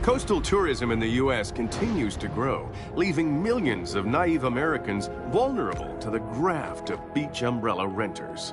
Coastal tourism in the U.S. continues to grow, leaving millions of naive Americans vulnerable to the graft of beach umbrella renters.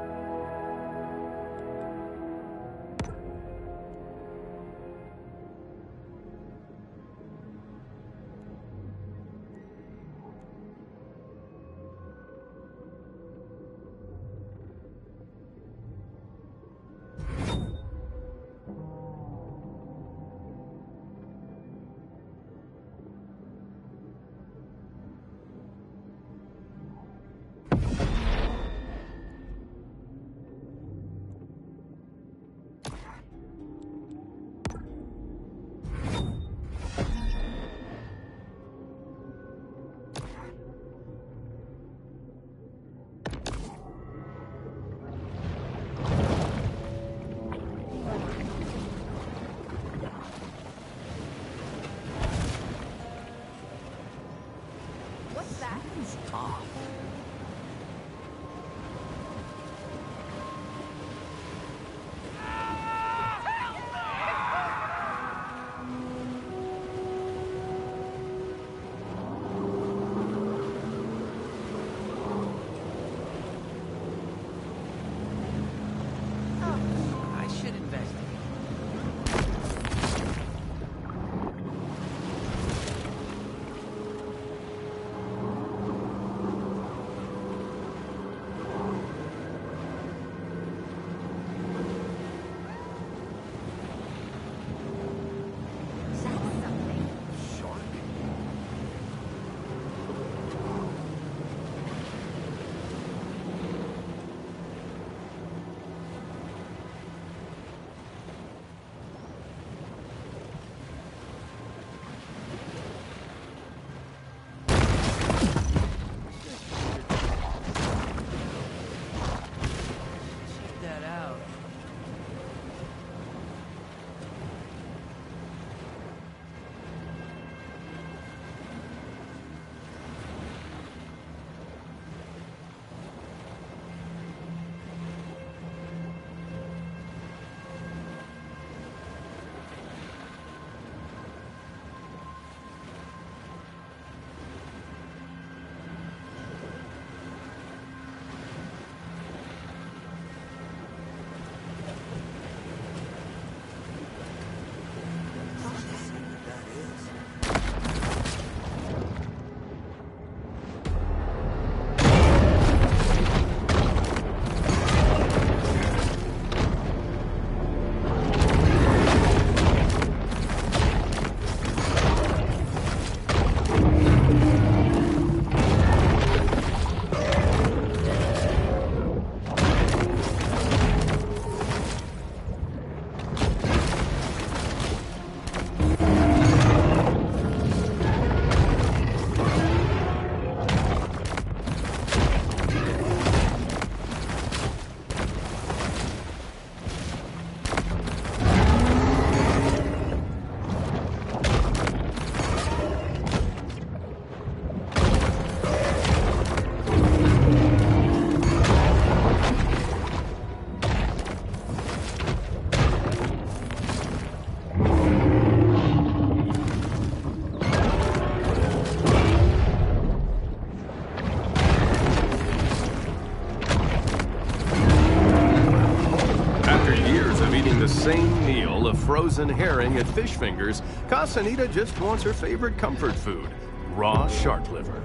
Same meal of frozen herring at Fish Fingers, Casanita just wants her favorite comfort food, raw shark liver.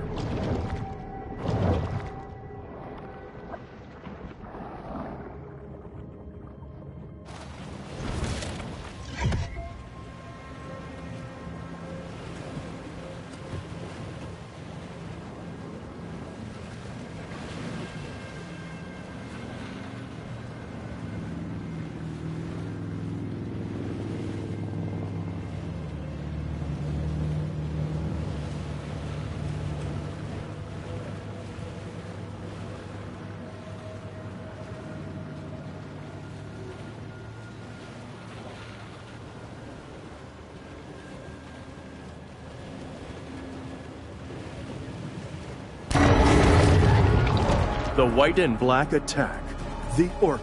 The white and black attack, the Orca.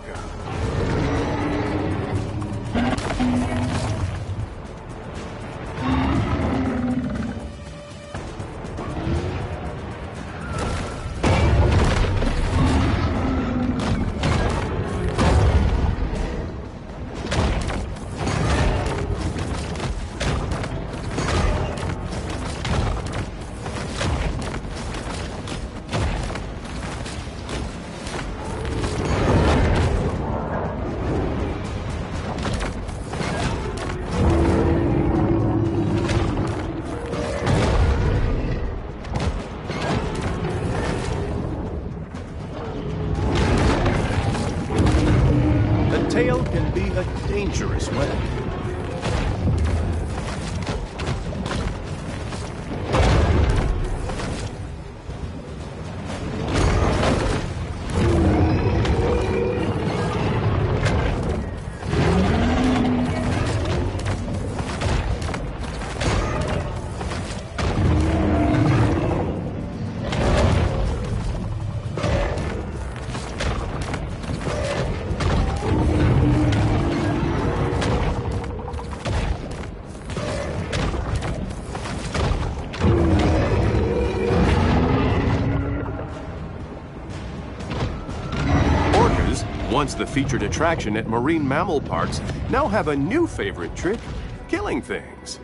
once the featured attraction at marine mammal parks, now have a new favorite trick, killing things.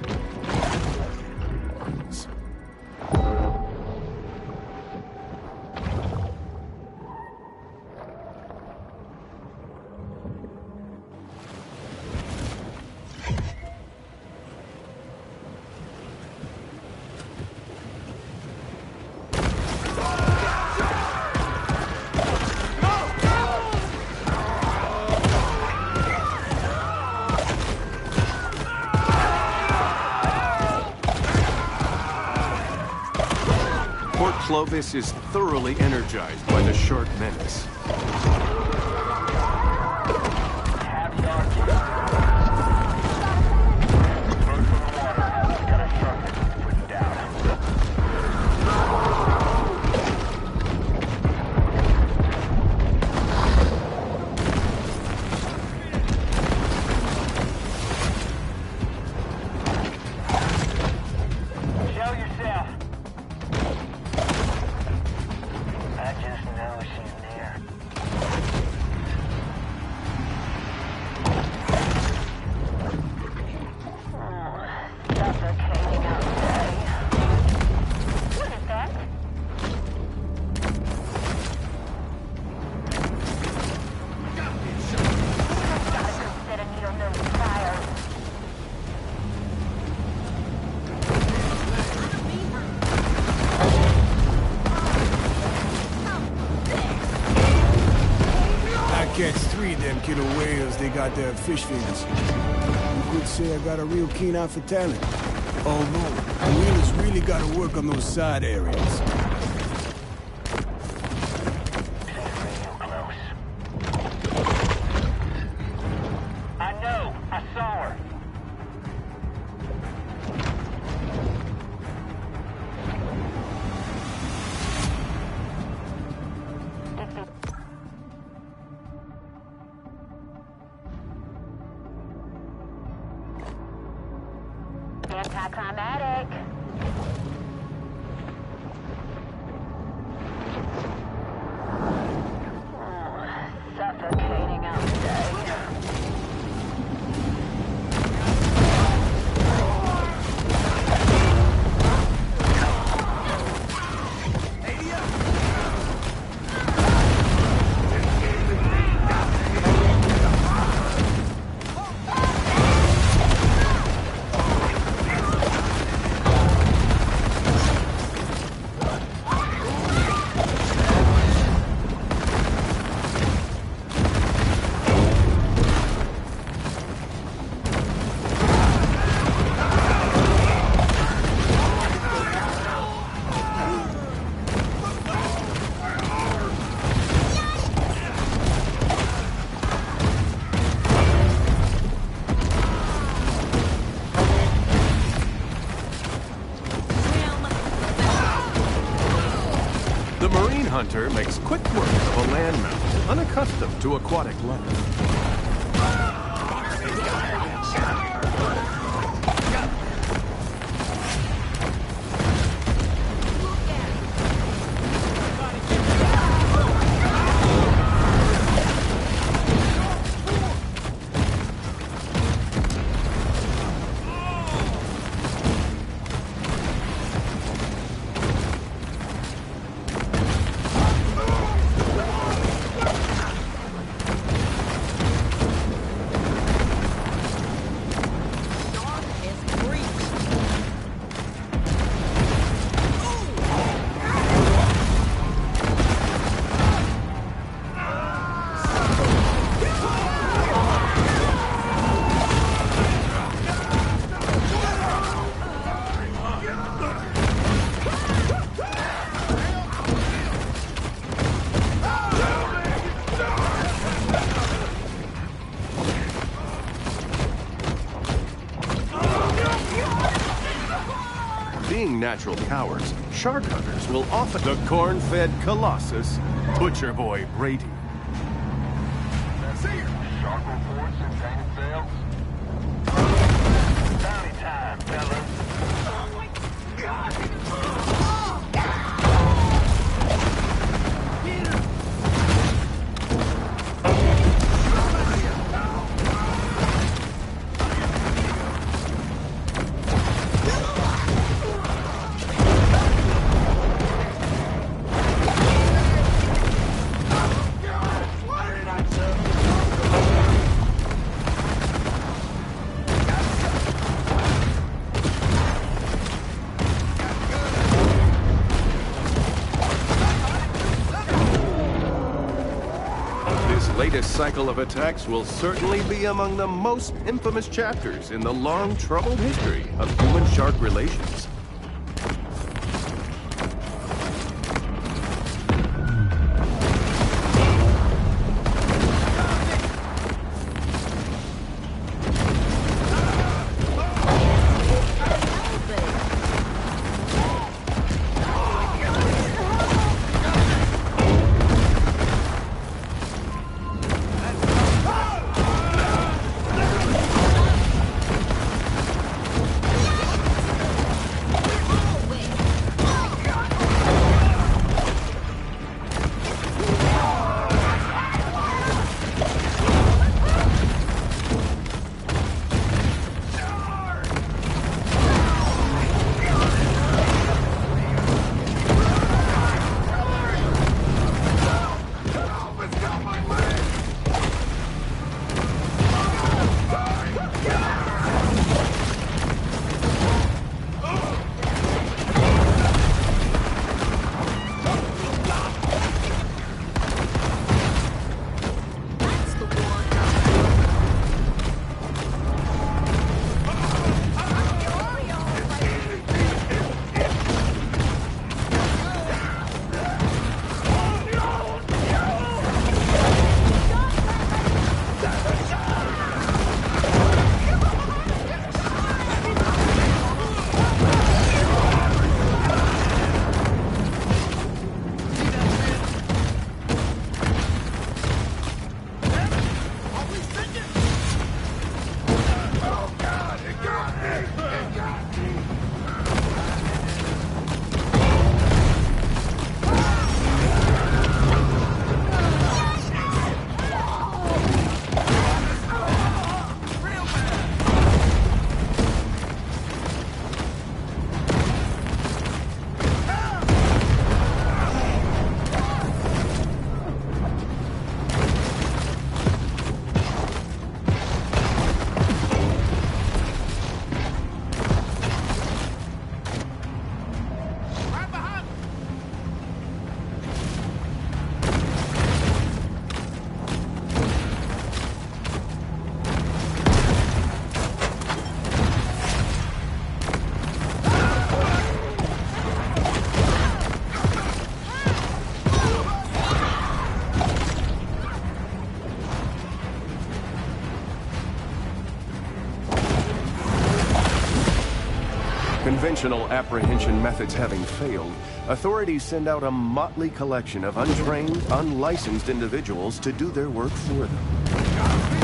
Port Clovis is thoroughly energized by the shark menace. Catch 3 of them killer whales, they got their fish fingers. You could say I got a real keen eye for talent. Although, the whalers really gotta work on those side areas. I know, I saw her. Anticlimactic. Suffocating out there. The marine hunter makes quick work of a land mammal unaccustomed to aquatic life. Being natural cowards, shark hunters will often... The corn-fed colossus, Butcher Boy Brady. Shark reports and painted sails. Bounty time, fellas. Oh my God! latest cycle of attacks will certainly be among the most infamous chapters in the long, troubled history of human-shark relations. Conventional apprehension methods having failed, authorities send out a motley collection of untrained, unlicensed individuals to do their work for them.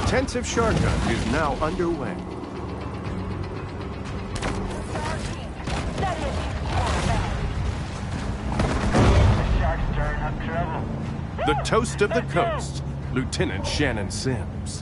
intensive shark hunt is now underway. Shark's stirring up trouble. The toast of the coast, Lieutenant Shannon Sims.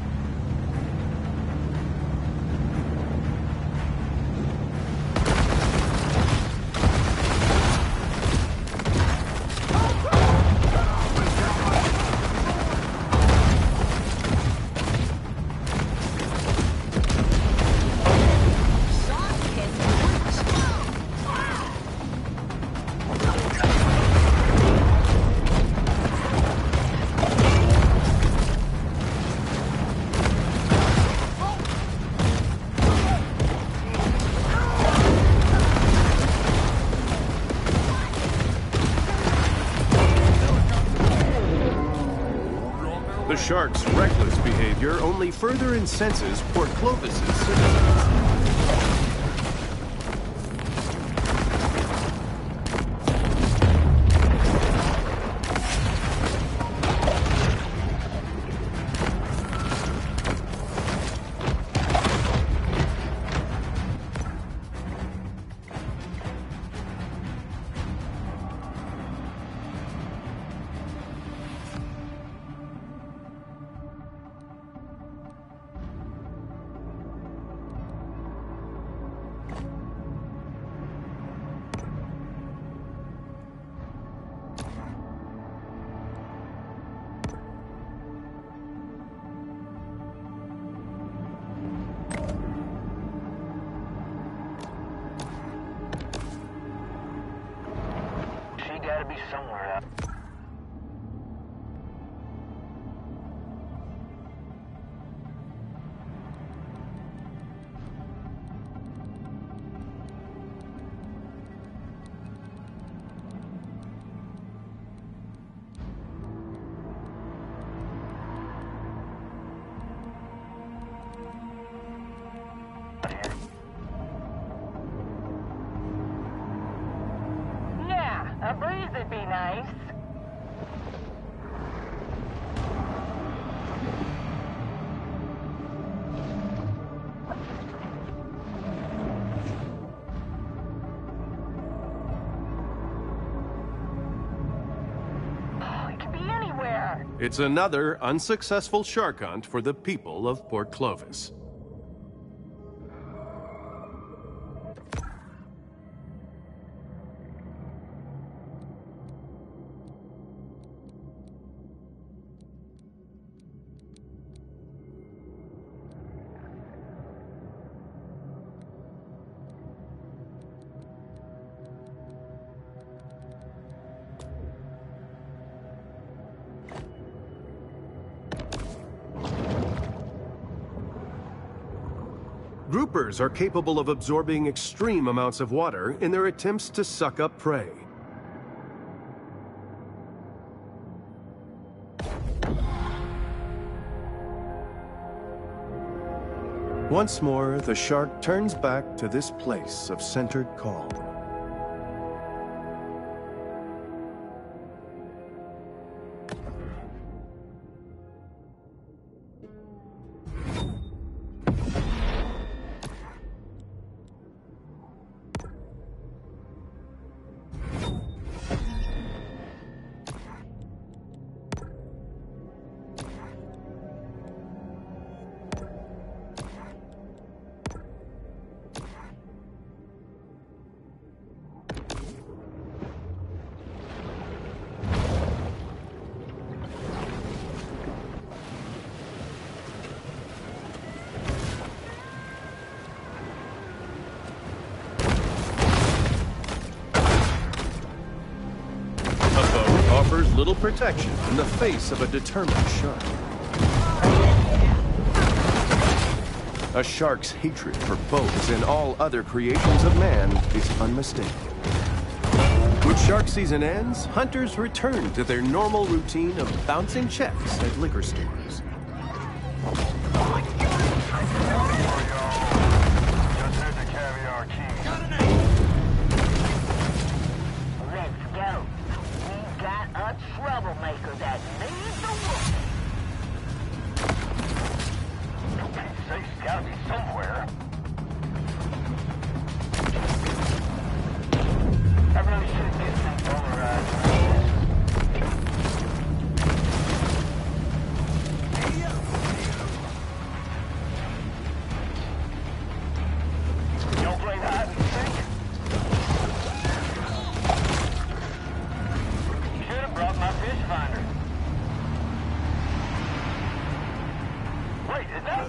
The shark's reckless behavior only further incenses Port Clovis' citizens. Gotta be somewhere out. A breeze would be nice. Oh, it could be anywhere. It's another unsuccessful shark hunt for the people of Port Clovis. Groupers are capable of absorbing extreme amounts of water in their attempts to suck up prey. Once more, the shark turns back to this place of centered calm. Offers little protection in the face of a determined shark. A shark's hatred for boats and all other creations of man is unmistakable. When shark season ends, hunters return to their normal routine of bouncing checks at liquor stores. Troublemaker that needs a whoop. finder. Wait, is that?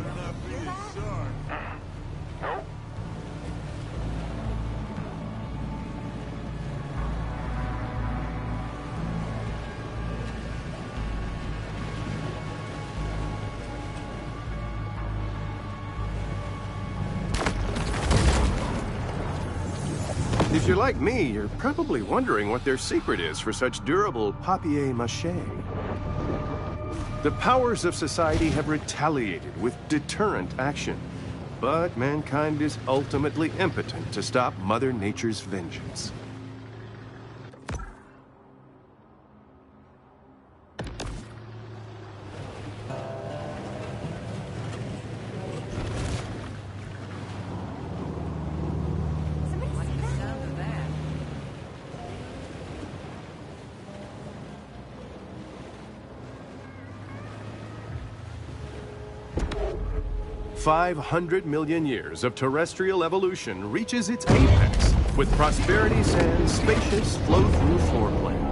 Nope. If you're like me, you're probably wondering what their secret is for such durable papier-mâché. The powers of society have retaliated with deterrent action, but mankind is ultimately impotent to stop Mother Nature's vengeance. What's the sound of that? 500 million years of terrestrial evolution reaches its apex with prosperity sands' spacious flow-through floor plans.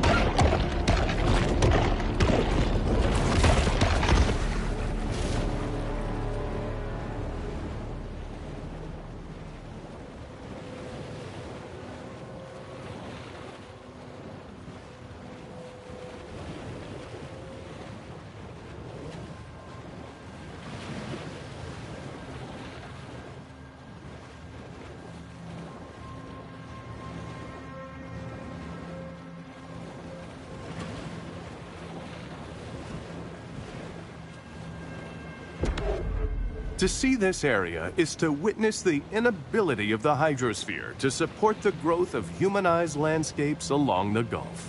To see this area is to witness the inability of the hydrosphere to support the growth of humanized landscapes along the Gulf.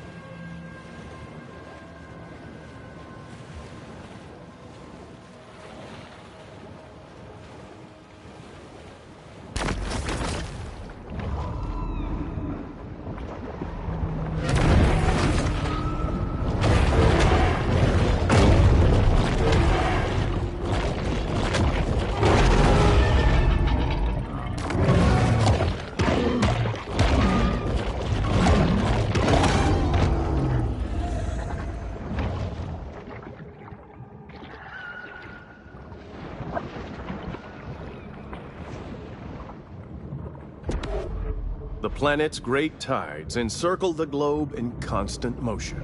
The planet's great tides encircle the globe in constant motion.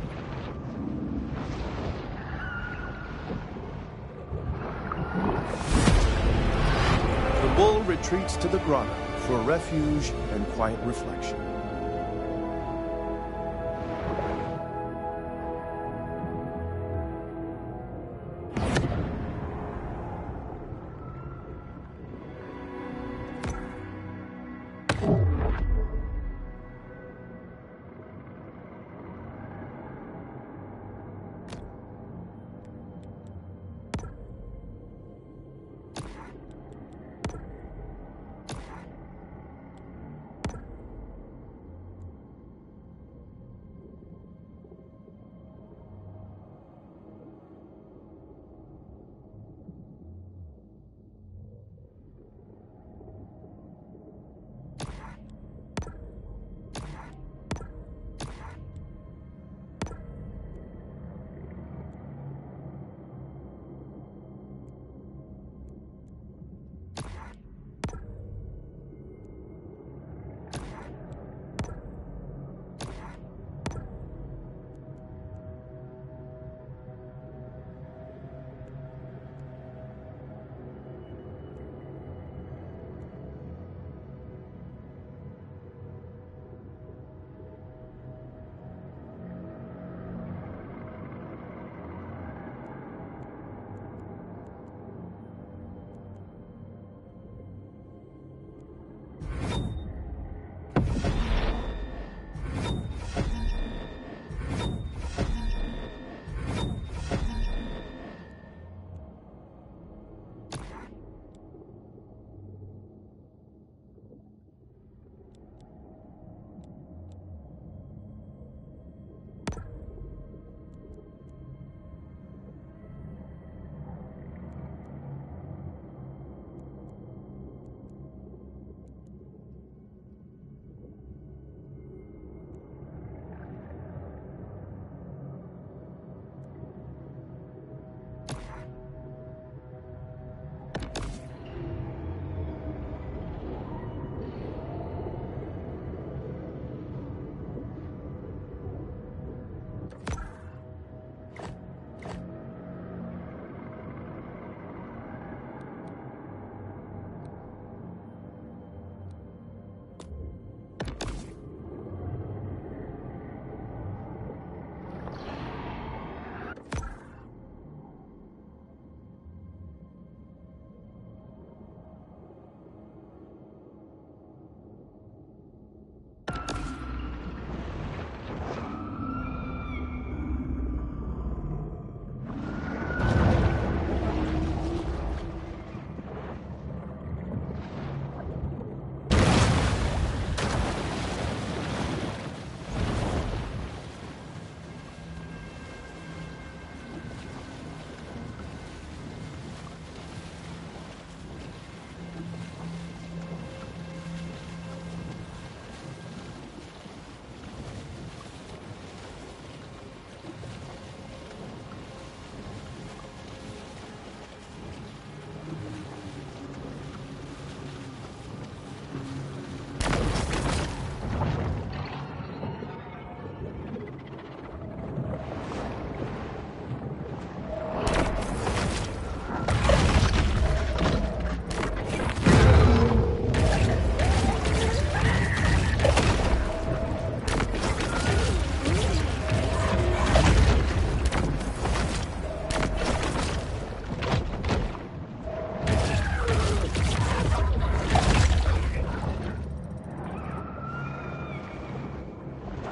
The bull retreats to the grotto for refuge and quiet reflection.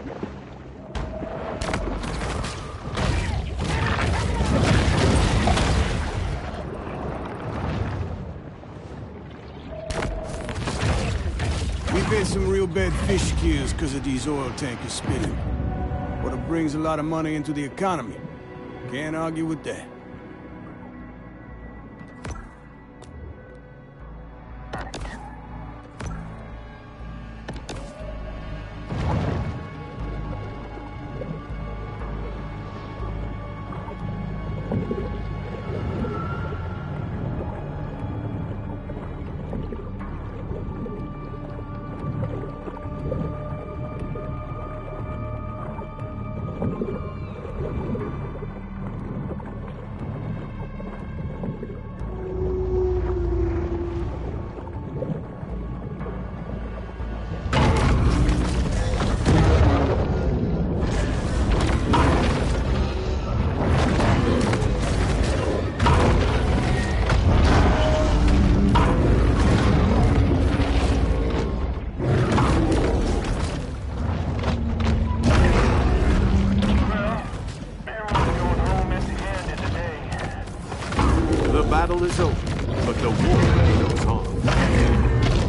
We've had some real bad fish kills because of these oil tankers spinning. But it brings a lot of money into the economy. Can't argue with that. The battle is over, but the war goes on.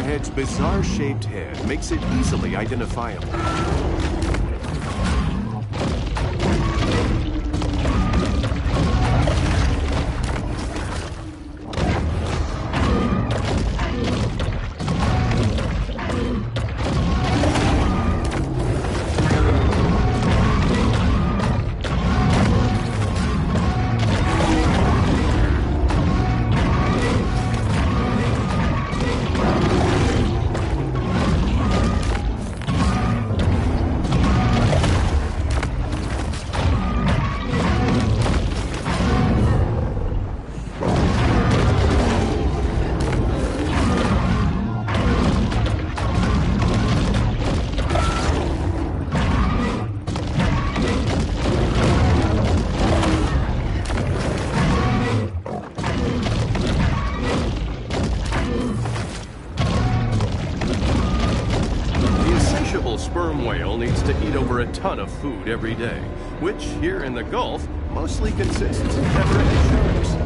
hammerhead's bizarre-shaped head makes it easily identifiable. Sperm whale needs to eat over a ton of food every day, which here in the Gulf mostly consists of hammerhead sharks.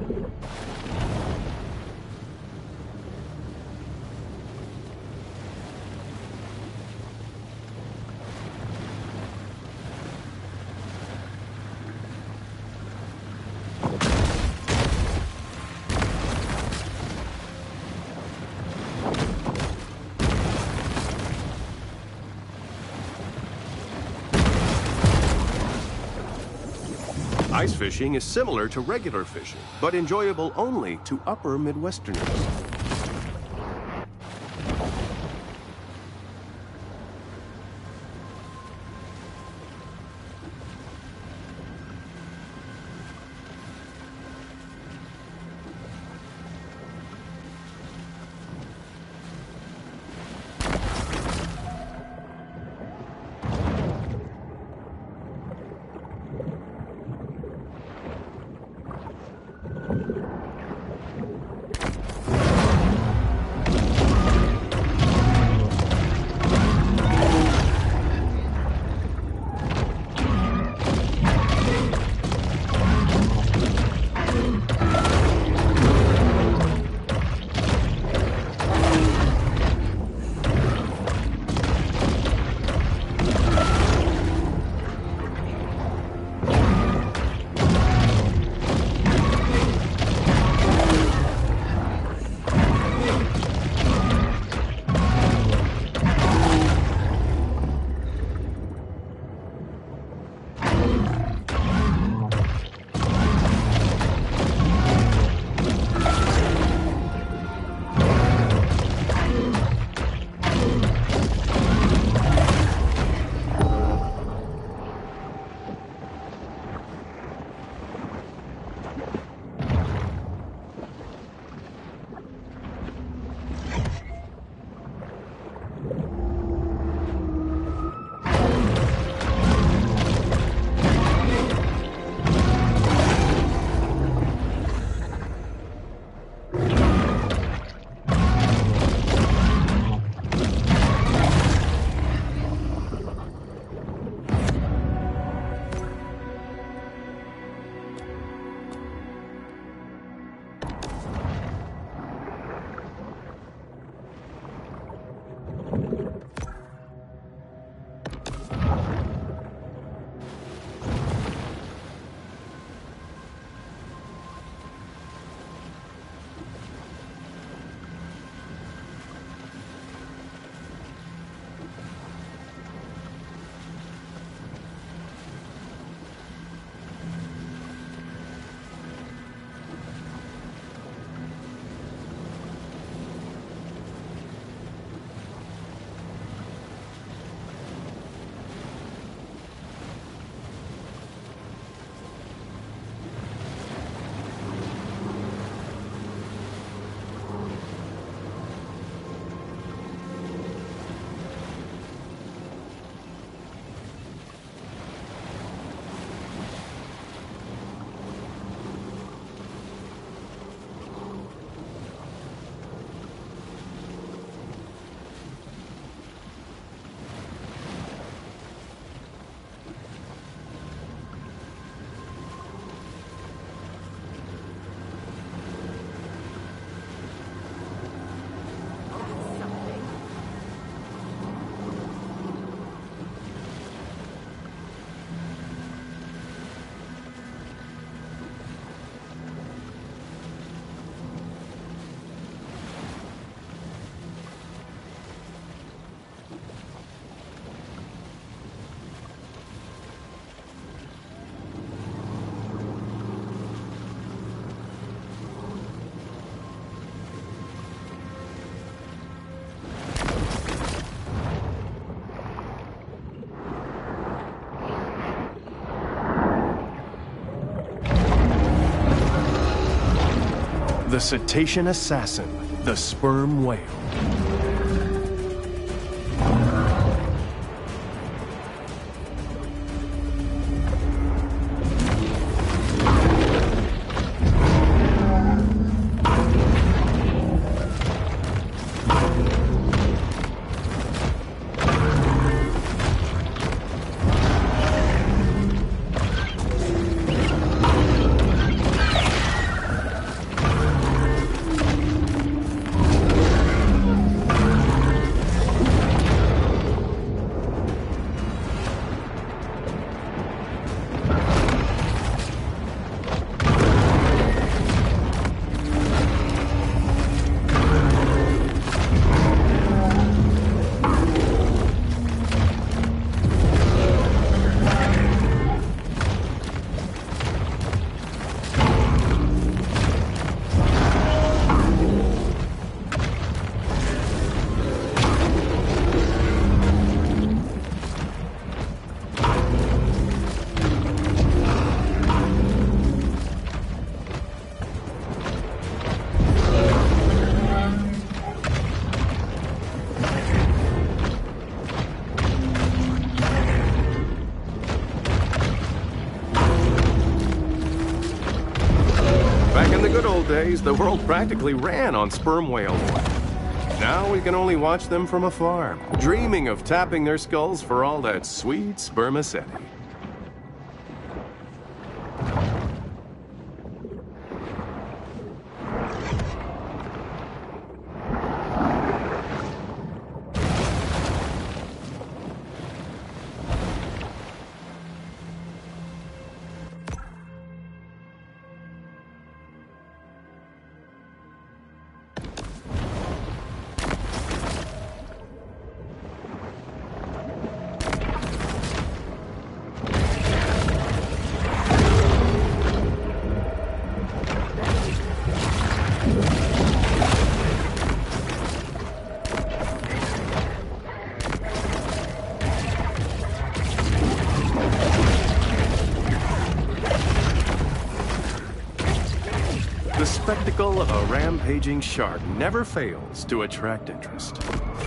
Ice fishing is similar to regular fishing, but enjoyable only to upper Midwesterners. The cetacean assassin, the sperm whale. In the good old days, the world practically ran on sperm whale oil. Now we can only watch them from afar, dreaming of tapping their skulls for all that sweet spermaceti. The spectacle of a rampaging shark never fails to attract interest.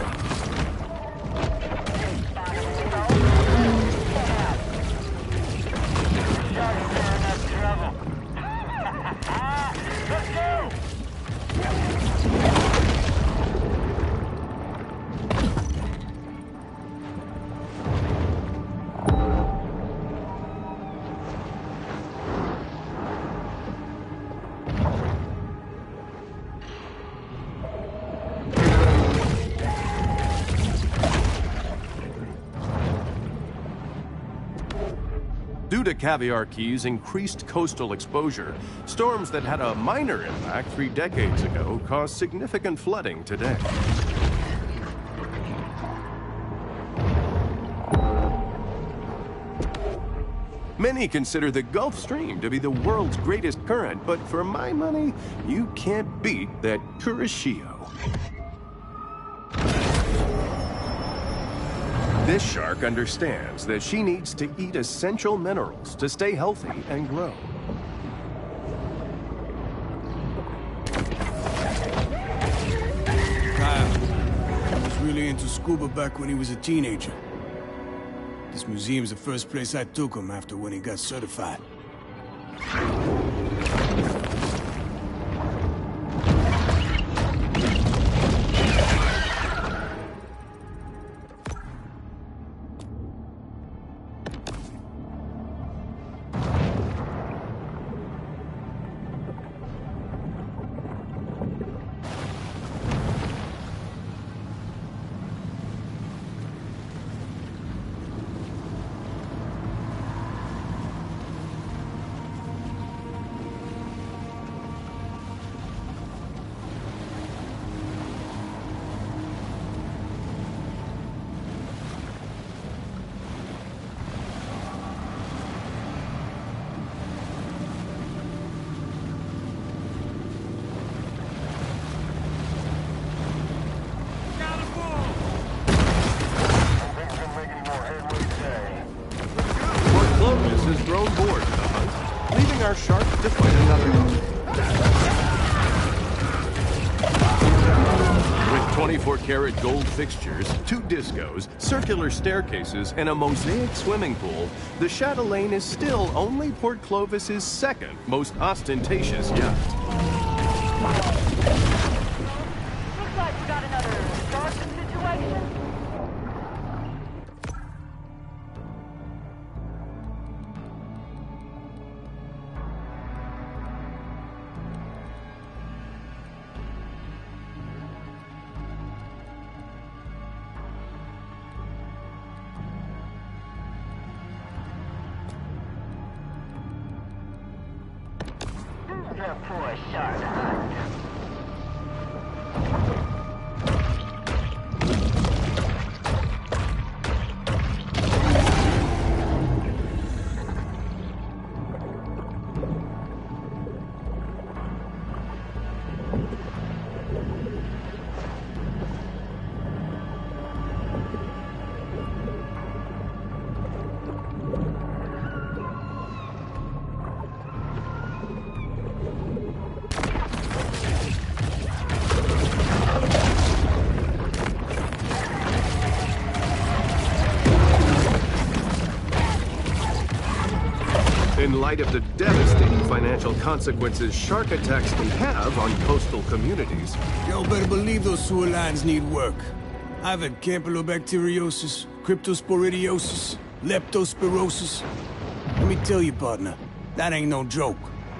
Due to Caviar Key's increased coastal exposure, storms that had a minor impact 3 decades ago cause significant flooding today. Many consider the Gulf Stream to be the world's greatest current, but for my money, you can't beat that Kuroshio. This shark understands that she needs to eat essential minerals to stay healthy and grow. Kyle was really into scuba back when he was a teenager. This museum's the first place I took him after when he got certified. Has grown bored of the hunt, leaving our shark to find another one. With 24-karat gold fixtures, 2 discos, circular staircases, and a mosaic swimming pool, the Chatelaine is still only Port Clovis's 2nd most ostentatious yacht. Looks like we got another shark situation. The poor shark hunt. light of the devastating financial consequences shark attacks can have on coastal communities. Y'all better believe those sewer lines need work. I've had campylobacteriosis, cryptosporidiosis, leptospirosis. Let me tell you, partner, that ain't no joke.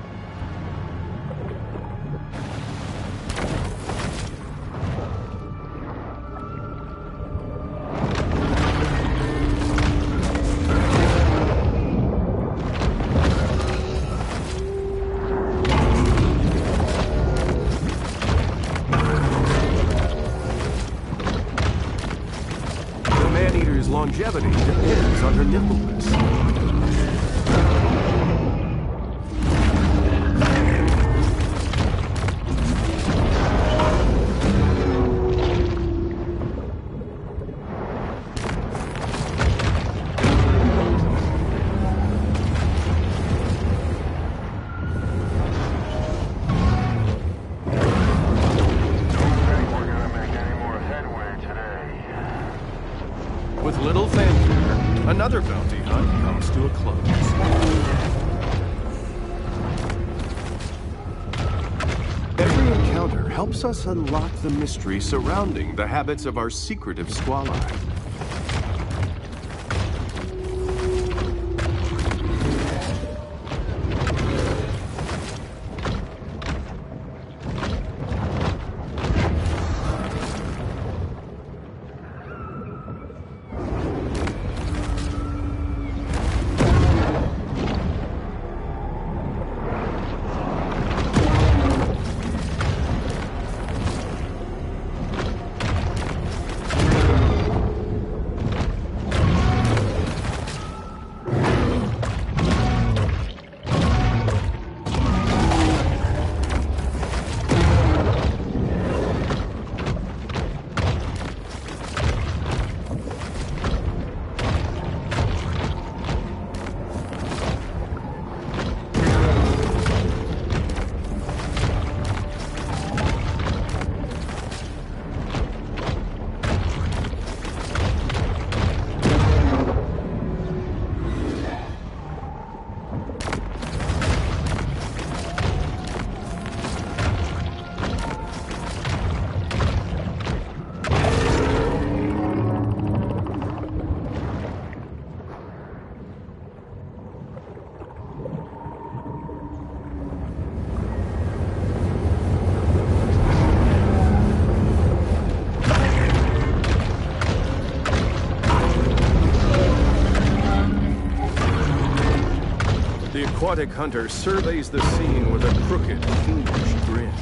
Maneater's longevity depends on her nimbleness. With little fanfare, another bounty hunt comes to a close. Every encounter helps us unlock the mystery surrounding the habits of our secretive squali. The aquatic hunter surveys the scene with a crooked, fiendish grin.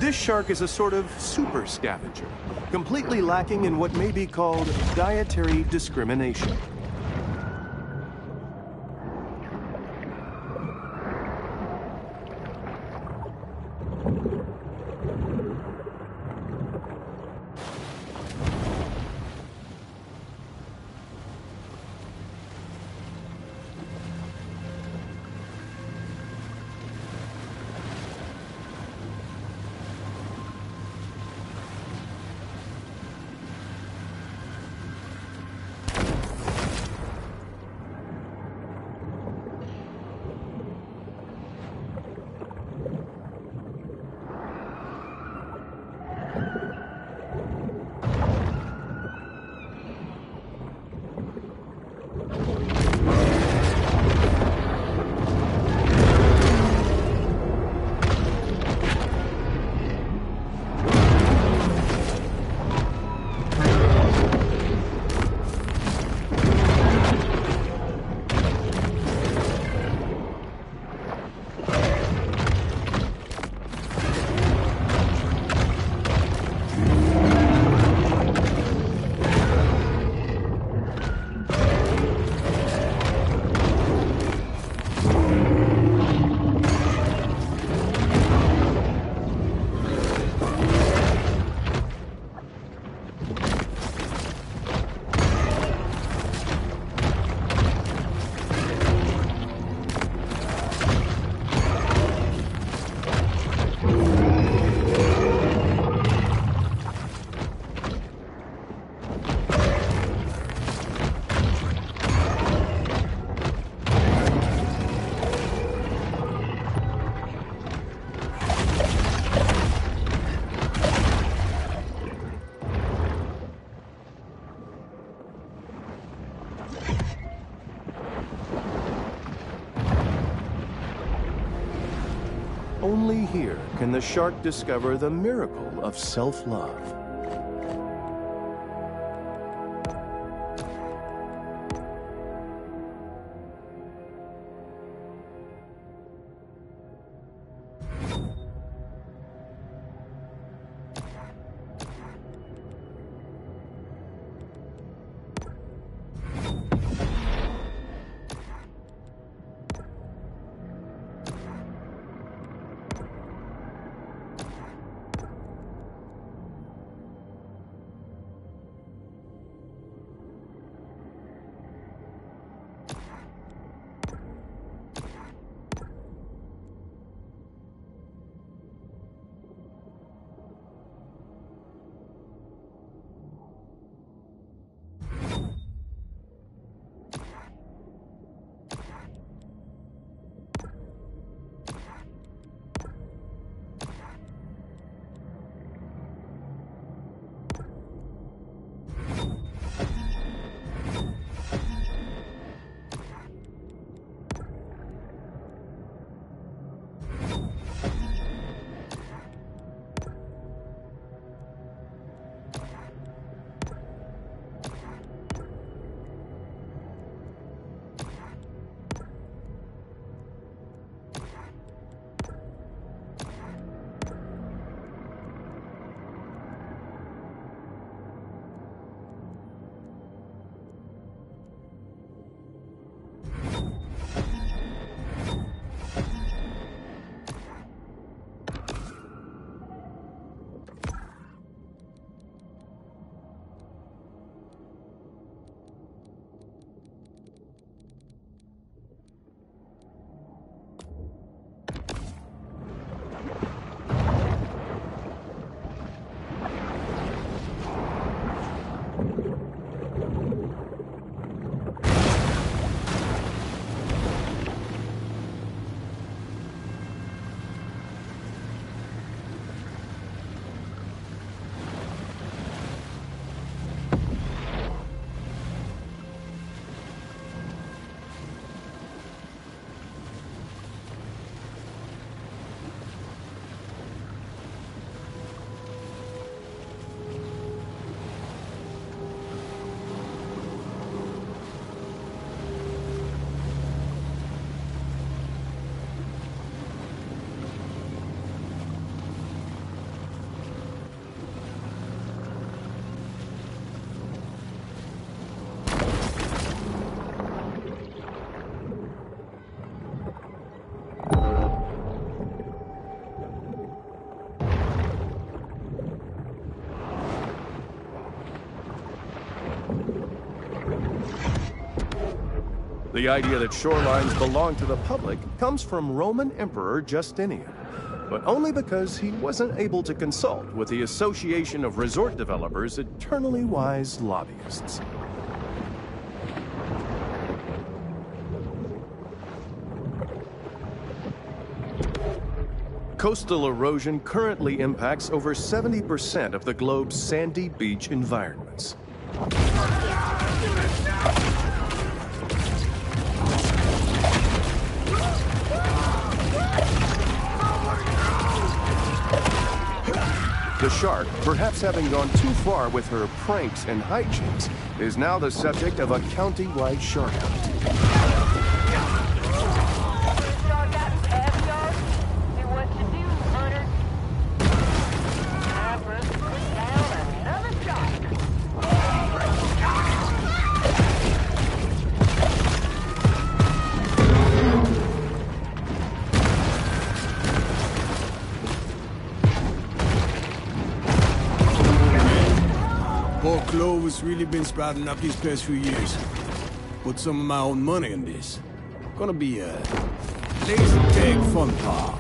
This shark is a sort of super scavenger, completely lacking in what may be called dietary discrimination. Only here can the shark discover the miracle of self-love. The idea that shorelines belong to the public comes from Roman Emperor Justinian, but only because he wasn't able to consult with the Association of Resort Developers' eternally wise lobbyists. Coastal erosion currently impacts over 70% of the globe's sandy beach environments. The shark, perhaps having gone too far with her pranks and hijinks, is now the subject of a county-wide shark hunt. Poor Clover's really been sprouting up these past few years. Put some of my own money in this. Gonna be a laser tag fun park.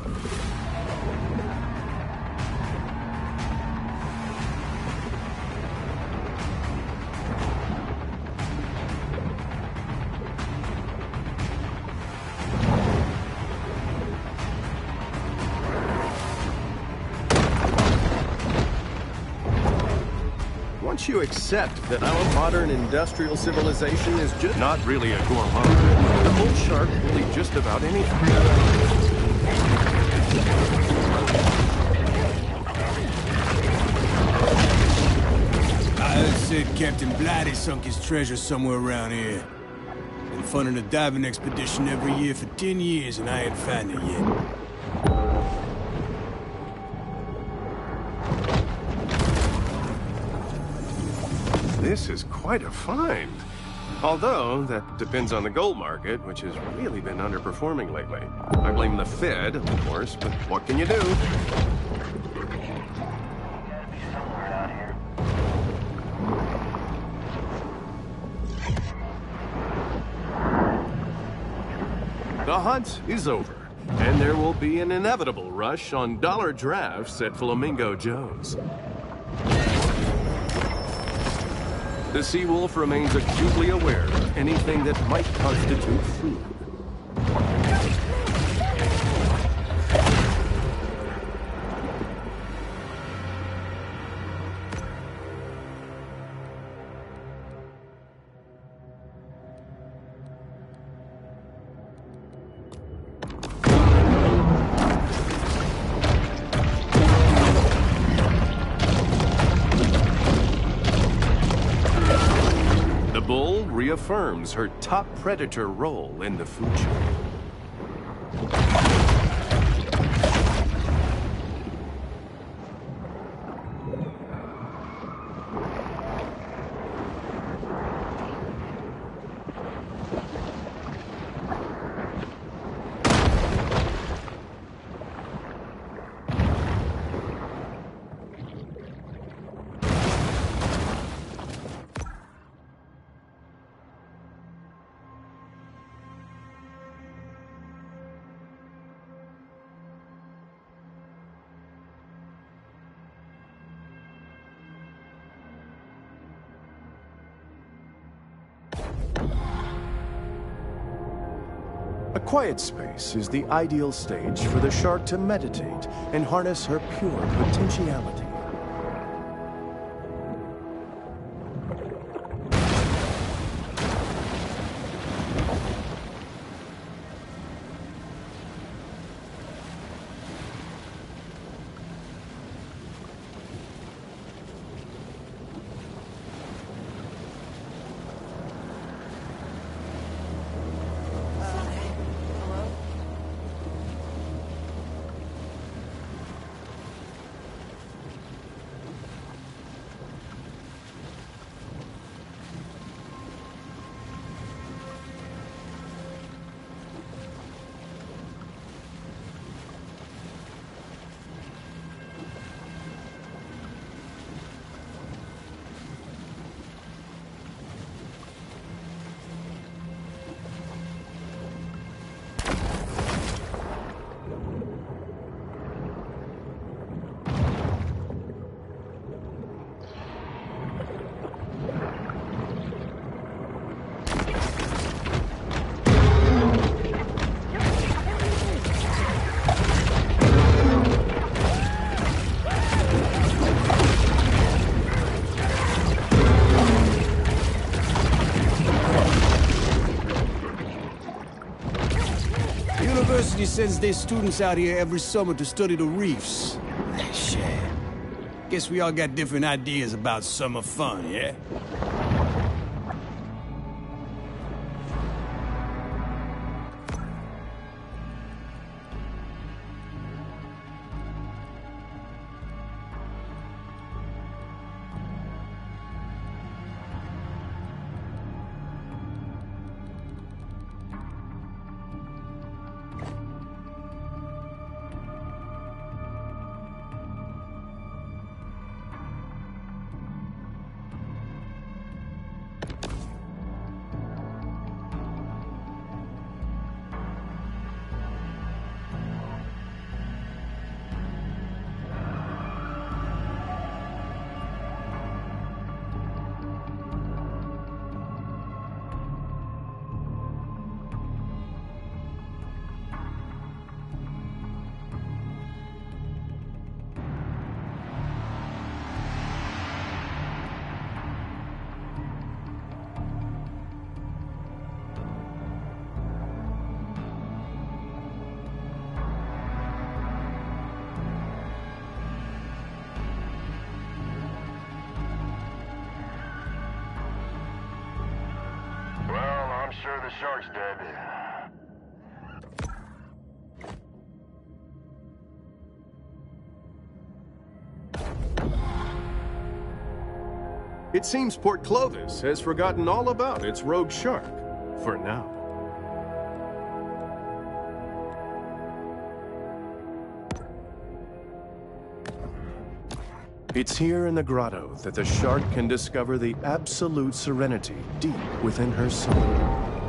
Once you accept that our modern industrial civilization is just not really a gourmand, the whole shark will eat just about anything. I said Captain Blighty sunk his treasure somewhere around here. Been funding a diving expedition every year for 10 years and I ain't found it yet. This is quite a find. Although, that depends on the gold market, which has really been underperforming lately. I blame the Fed, of course, but what can you do? The hunt is over, and there will be an inevitable rush on dollar drafts at Flamingo Joe's. The Seawolf remains acutely aware of anything that might constitute food. Reaffirms her top predator role in the food chain. A quiet space is the ideal stage for the shark to meditate and harness her pure potentiality. university sends their students out here every summer to study the reefs. Shit. Guess we all got different ideas about summer fun, yeah? Sure the shark's dead. It seems Port Clovis has forgotten all about its rogue shark, for now. It's here in the grotto that the shark can discover the absolute serenity deep within her soul.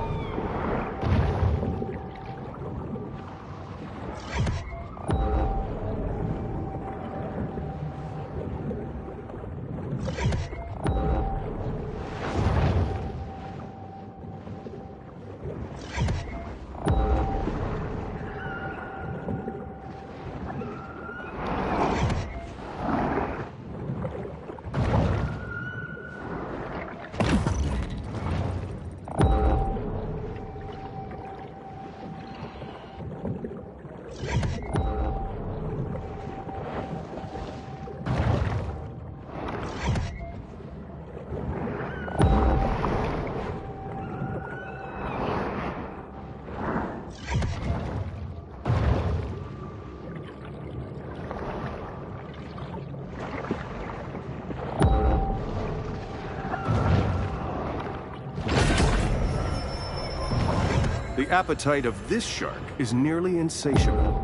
The appetite of this shark is nearly insatiable.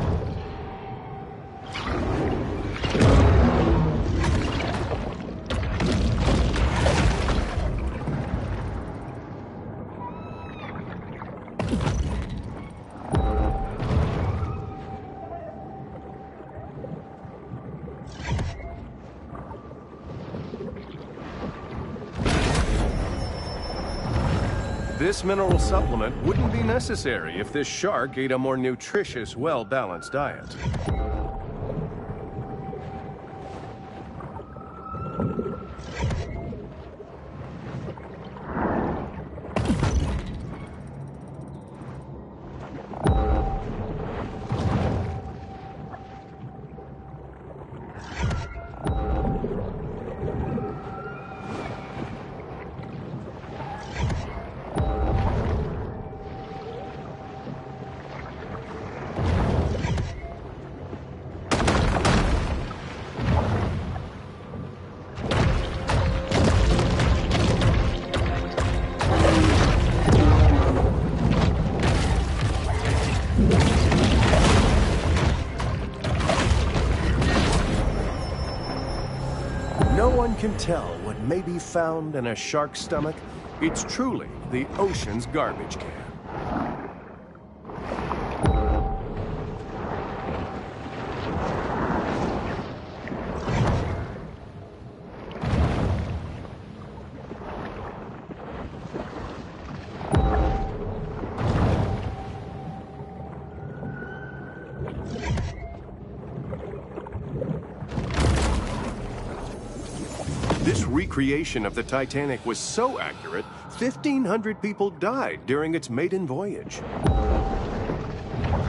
This mineral supplement wouldn't be necessary if this shark ate a more nutritious, well-balanced diet. No one can tell what may be found in a shark's stomach. It's truly the ocean's garbage can. This recreation of the Titanic was so accurate, 1,500 people died during its maiden voyage.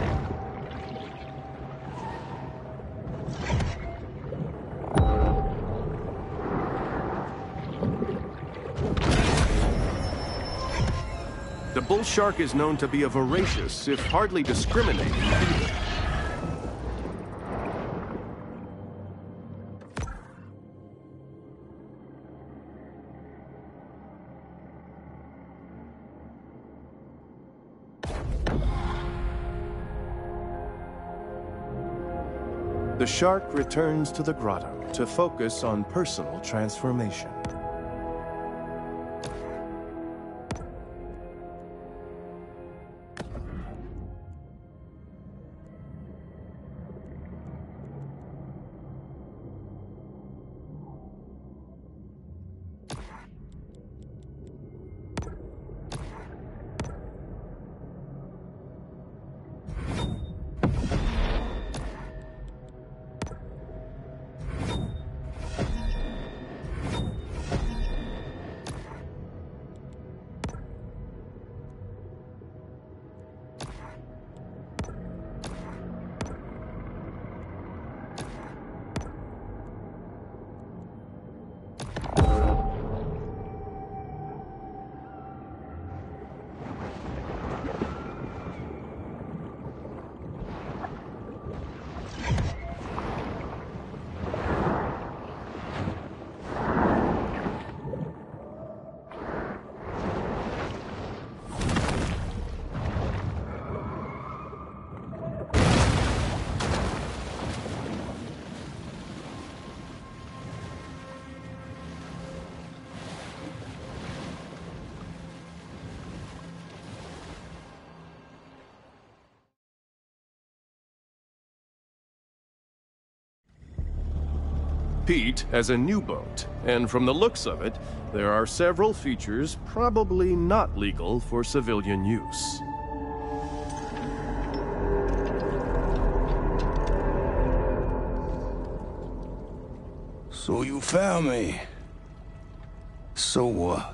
The bull shark is known to be a voracious, if hardly discriminating, feeder. The shark returns to the grotto to focus on personal transformation. Pete has a new boat, and from the looks of it, there are several features probably not legal for civilian use. So you found me. So what?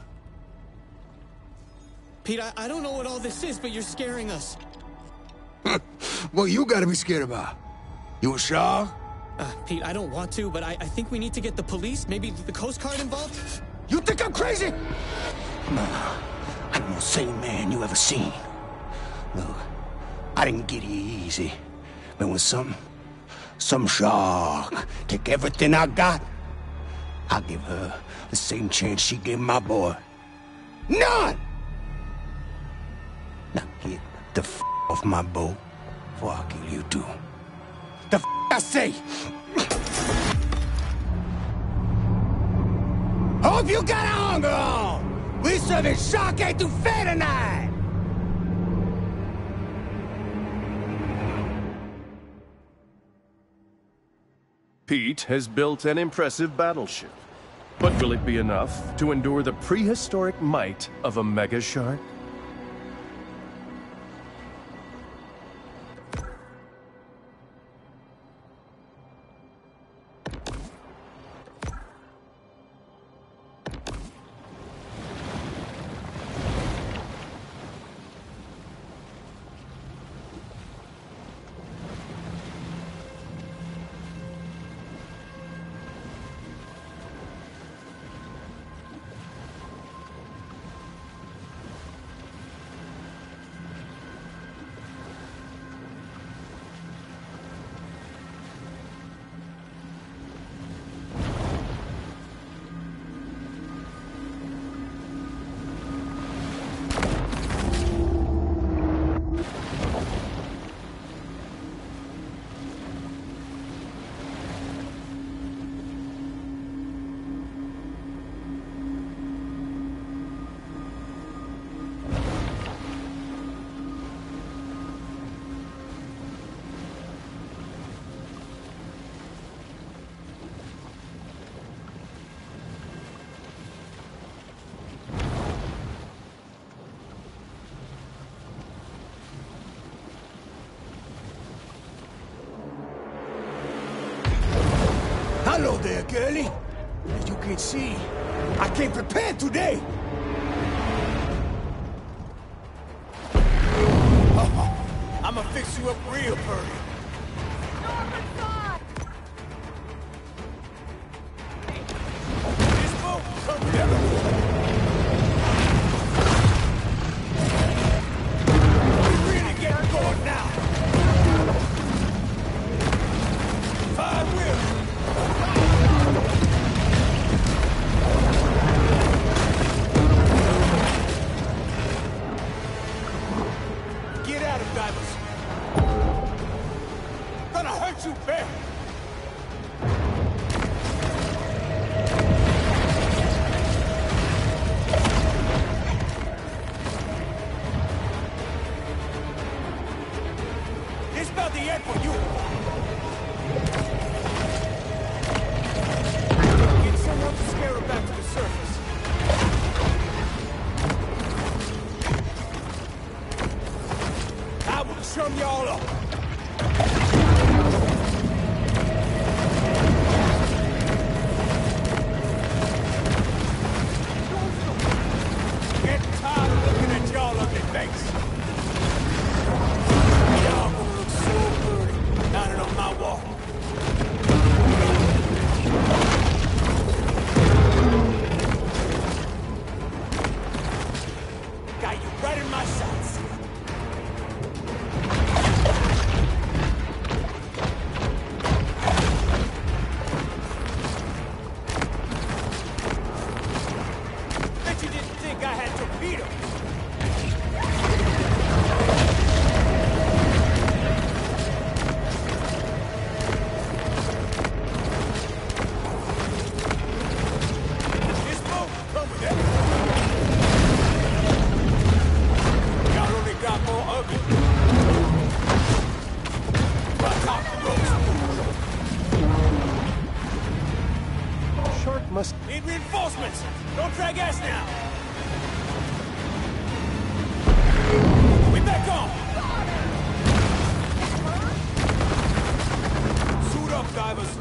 Pete, I don't know what all this is, but you're scaring us. What you gotta be scared about? You a shark? Pete, I don't want to, but I think we need to get the police, maybe the Coast Guard involved? You think I'm crazy? Nah, I'm the most sane man you ever seen. Look, I didn't get here easy. But when some shark take everything I got, I'll give her the same chance she gave my boy. None! Now get the f off my boat before I kill you too. The f I say! Hope you got a hunger on! We serving shark etouffee tonight! Pete has built an impressive battleship. But will it be enough to endure the prehistoric might of a mega shark? Hello there, girlie. As you can see, I came prepared today. I'ma fix you up real pretty. This boat, come together. about the end for you. Get someone to scare her back to the surface. I will chum y'all up. Get tired of looking at y'all ugly face. Y'all gonna look so good mounted on my wall. Got you right in my sights. Bet you didn't think I had torpedoes. This boat will come with that. Y'all only got more ugly. Right off the ropes. Shark must... Need reinforcements. Don't drag ass now. We back on. Suit up, divers.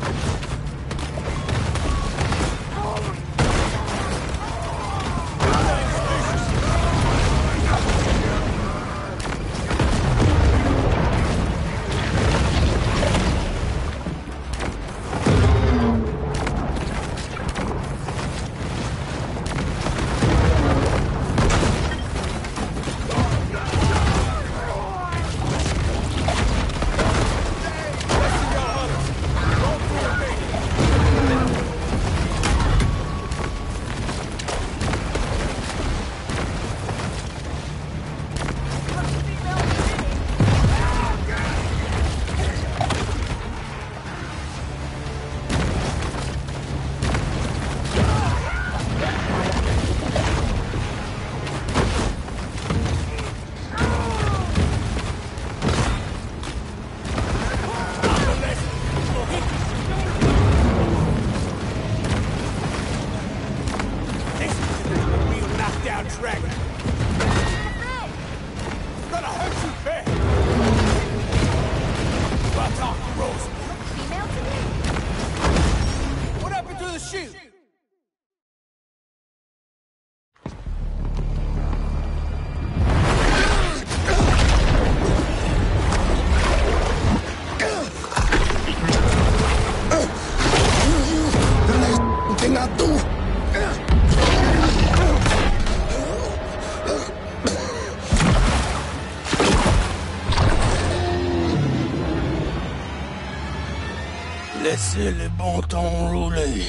Dragon. Gonna hurt you bad. Right off the Rose. Female today? What happened to the shield? Laissez les bons temps rouler.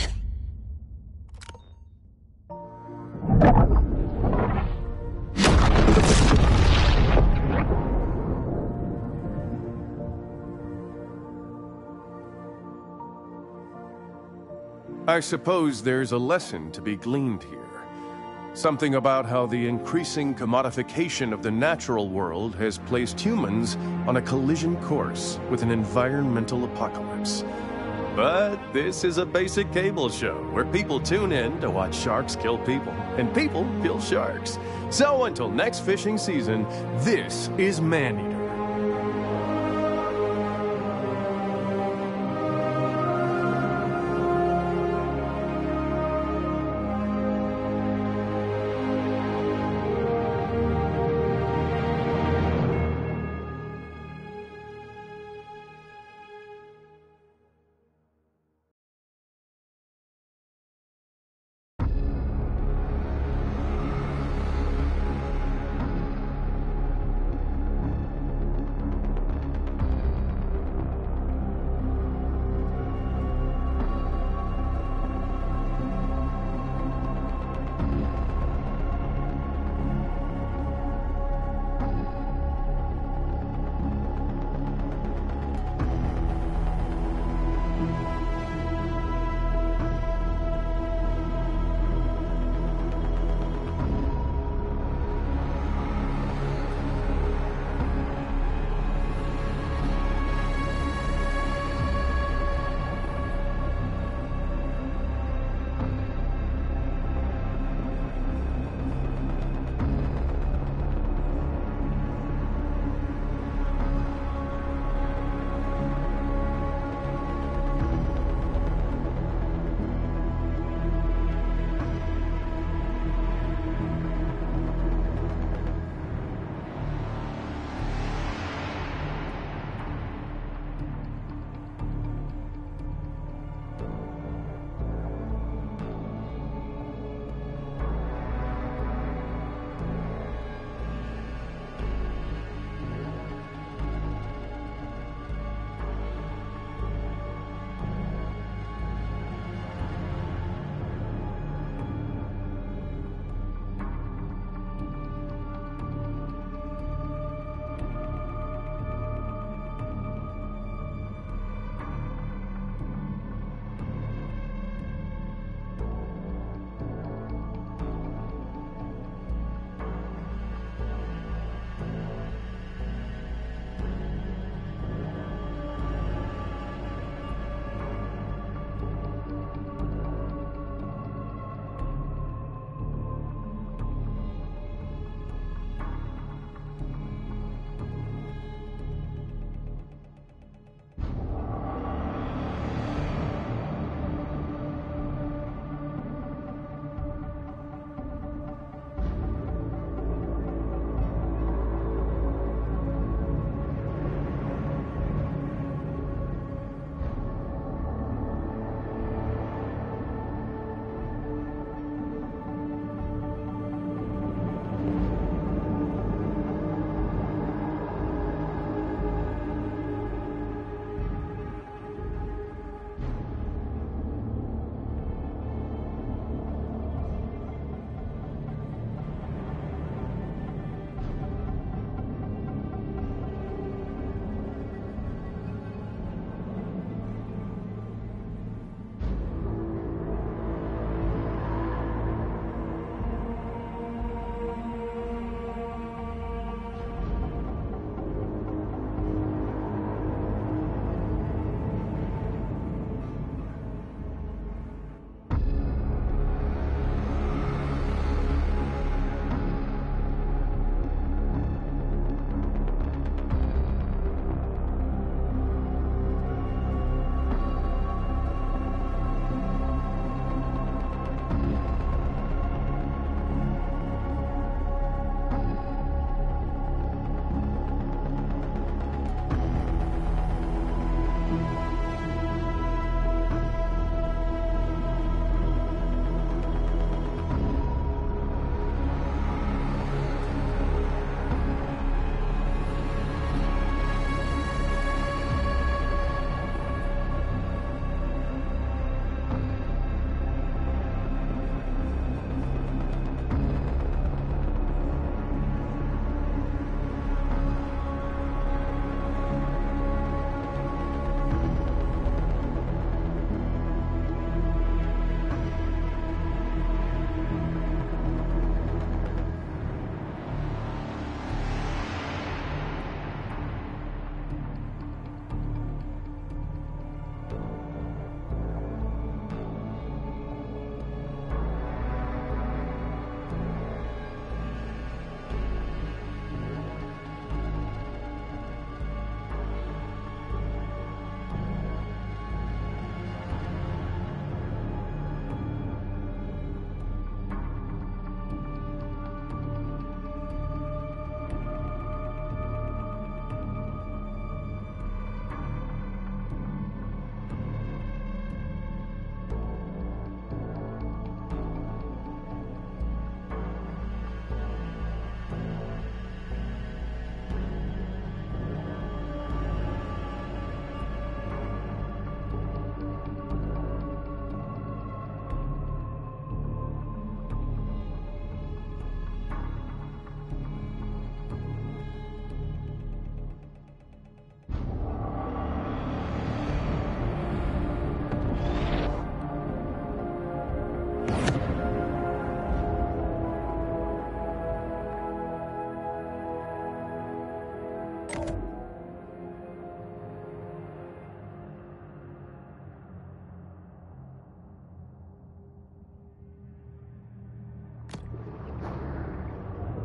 I suppose there's a lesson to be gleaned here. Something about how the increasing commodification of the natural world has placed humans on a collision course with an environmental apocalypse. But this is a basic cable show where people tune in to watch sharks kill people, and people kill sharks. So until next fishing season, this is Maneater.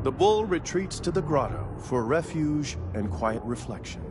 the bull retreats to the grotto for refuge and quiet reflection.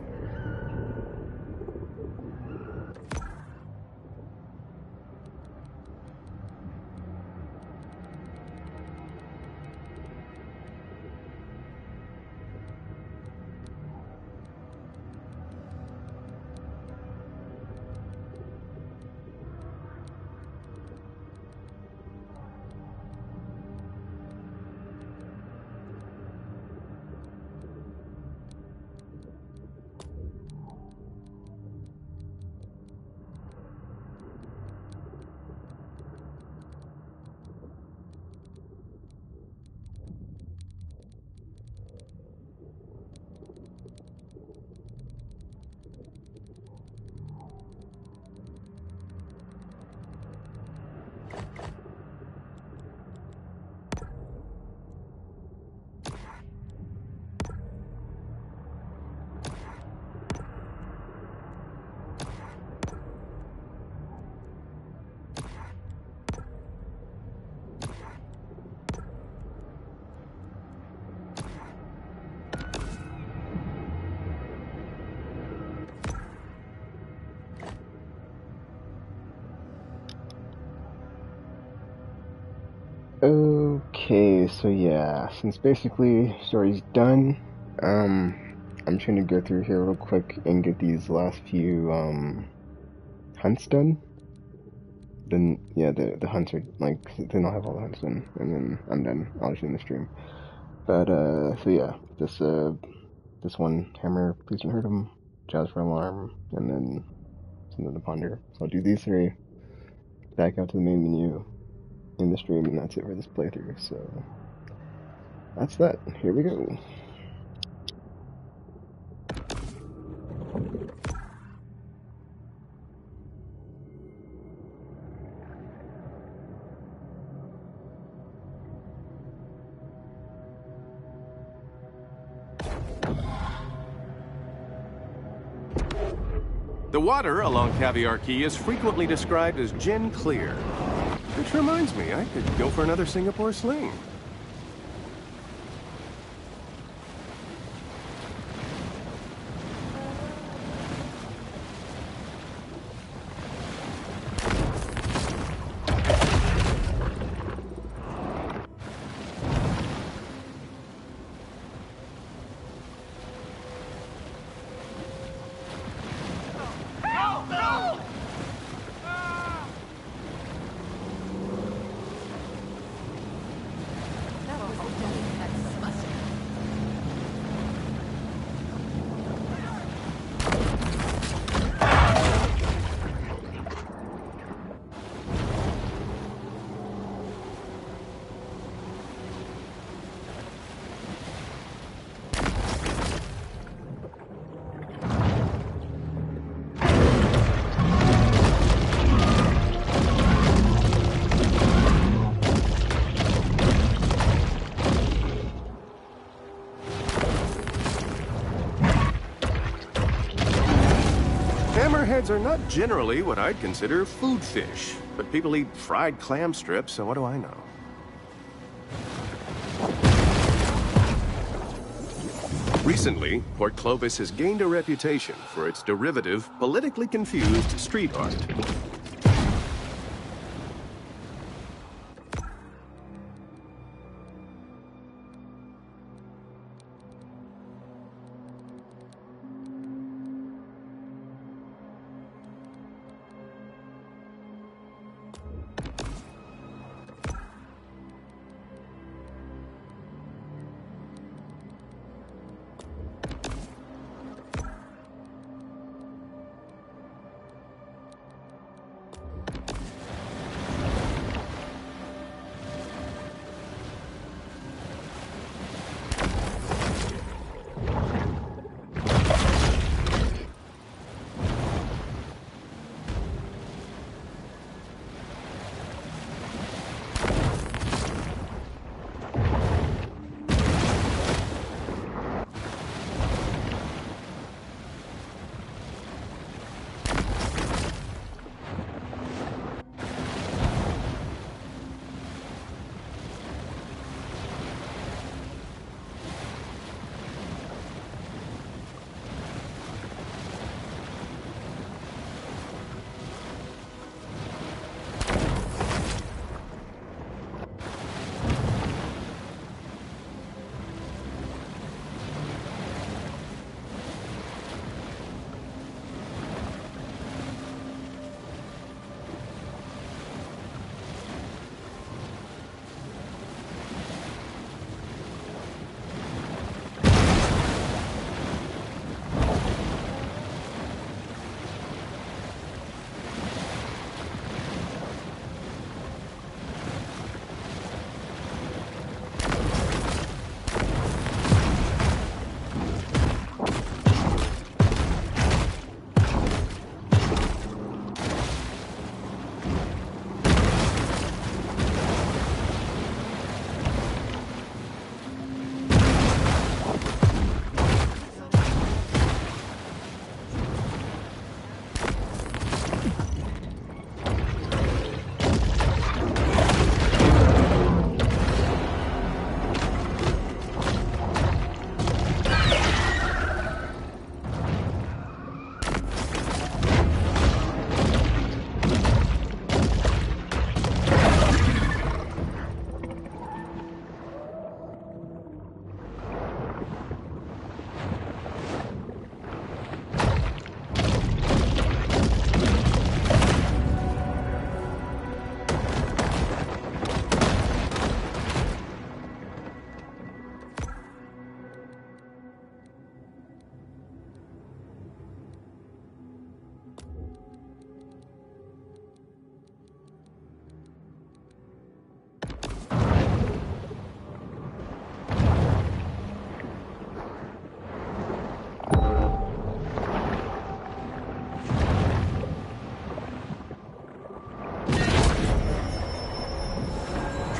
Okay, so yeah, since basically story's done, I'm trying to go through here real quick and get these last few hunts done. Then yeah, the hunts are like, then I'll have all the hunts done, and then I'm done. I'll just end the stream. But so yeah, this one hammer, please don't hurt him. Jazz for alarm, and then something to ponder. So I'll do these three. Back out to the main menu in the stream, and that's it for this playthrough. So that's that. Here we go. The water along Caviar Key is frequently described as gin clear. Which reminds me, I could go for another Singapore sling. Hammerheads are not generally what I'd consider food fish, but people eat fried clam strips, so what do I know? Recently, Port Clovis has gained a reputation for its derivative, politically confused street art.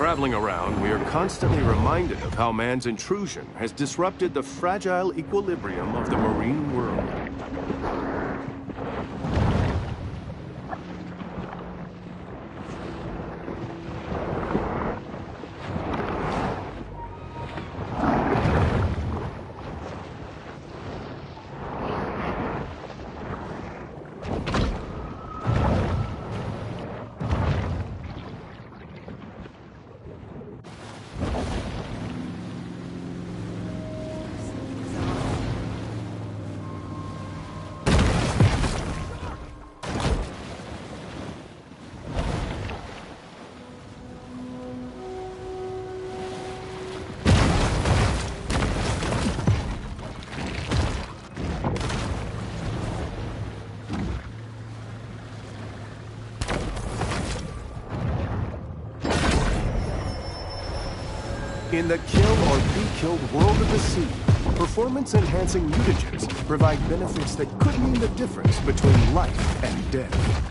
Traveling around, we are constantly reminded of how man's intrusion has disrupted the fragile equilibrium of the marine world. In the kill or be killed world of the sea, performance-enhancing mutagens provide benefits that could mean the difference between life and death.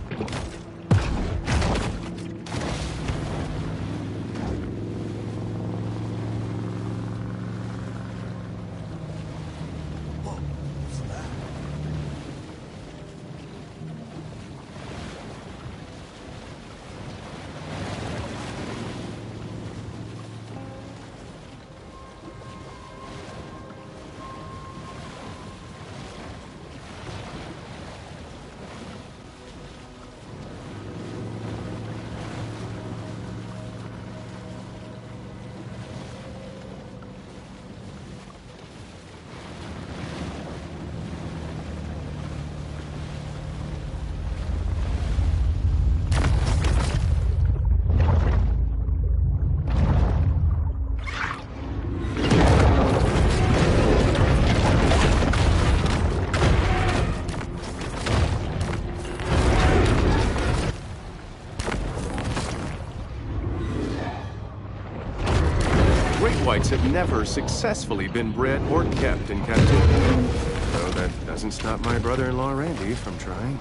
Whites have never successfully been bred or kept in captivity. Though that doesn't stop my brother-in-law Randy from trying.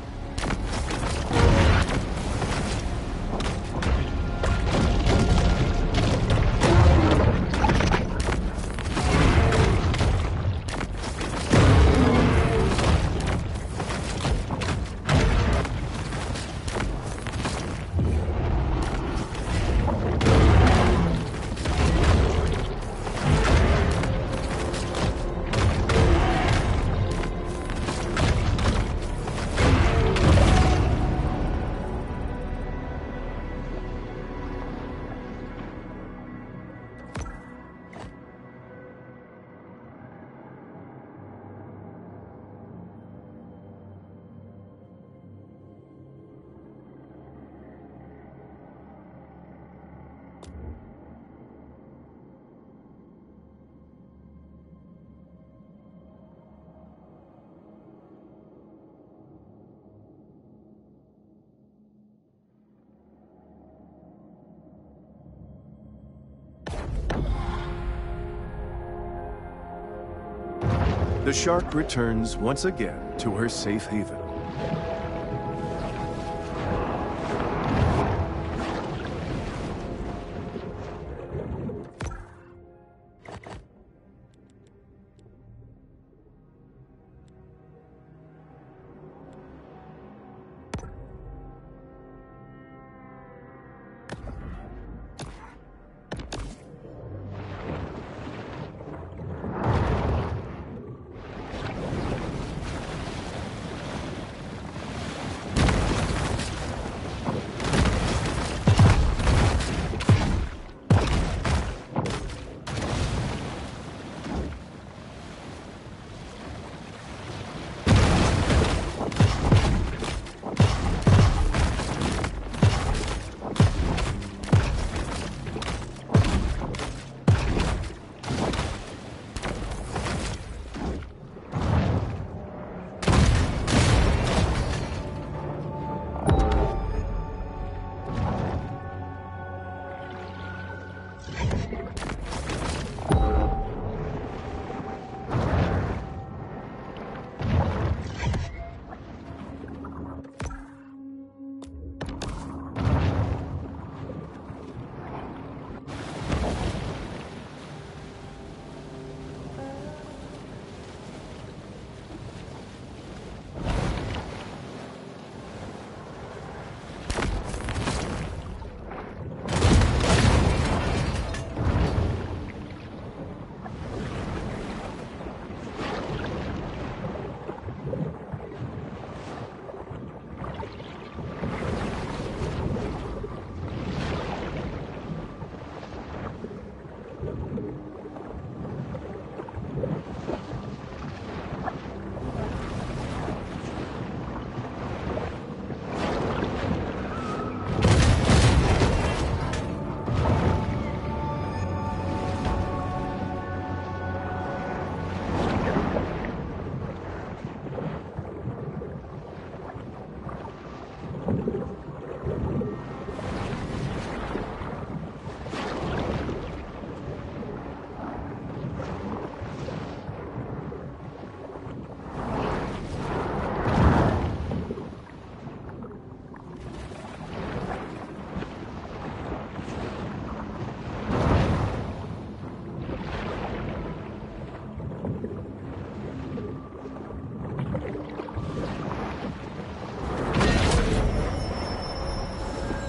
The shark returns once again to her safe haven.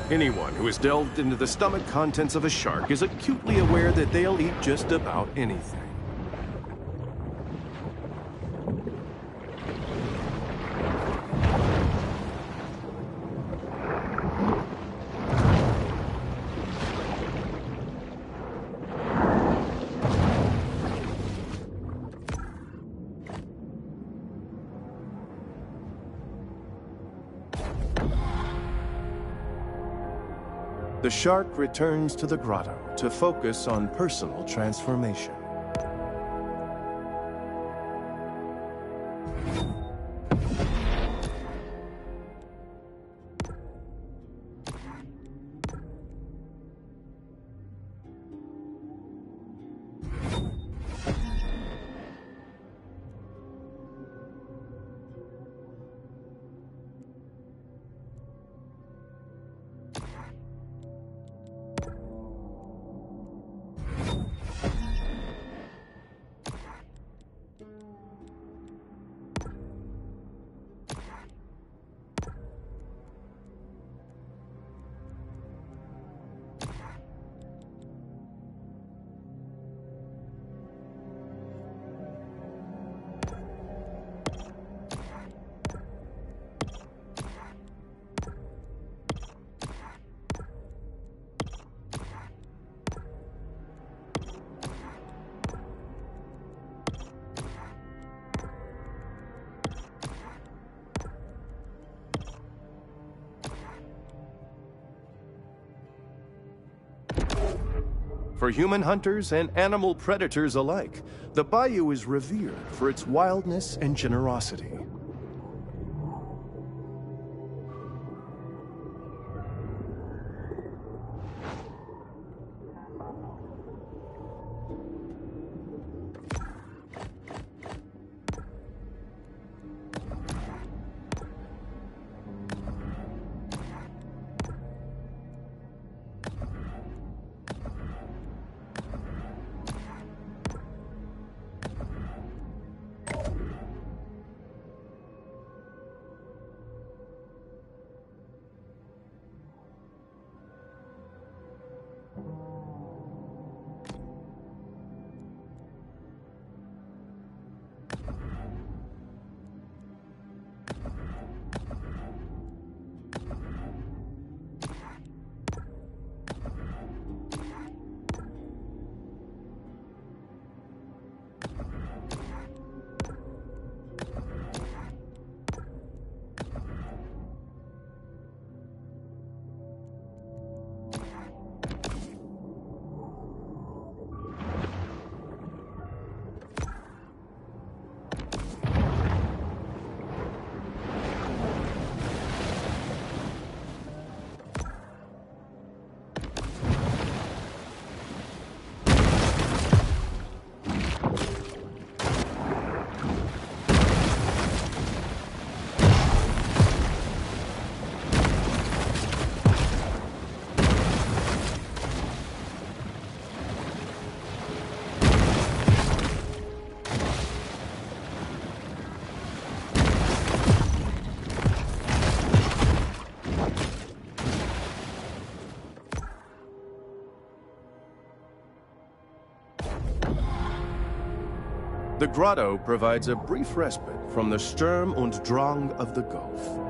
Anyone who has delved into the stomach contents of a shark is acutely aware that they'll eat just about anything. The shark returns to the grotto to focus on personal transformation. For human hunters and animal predators alike, the bayou is revered for its wildness and generosity. The grotto provides a brief respite from the Sturm und Drang of the Gulf.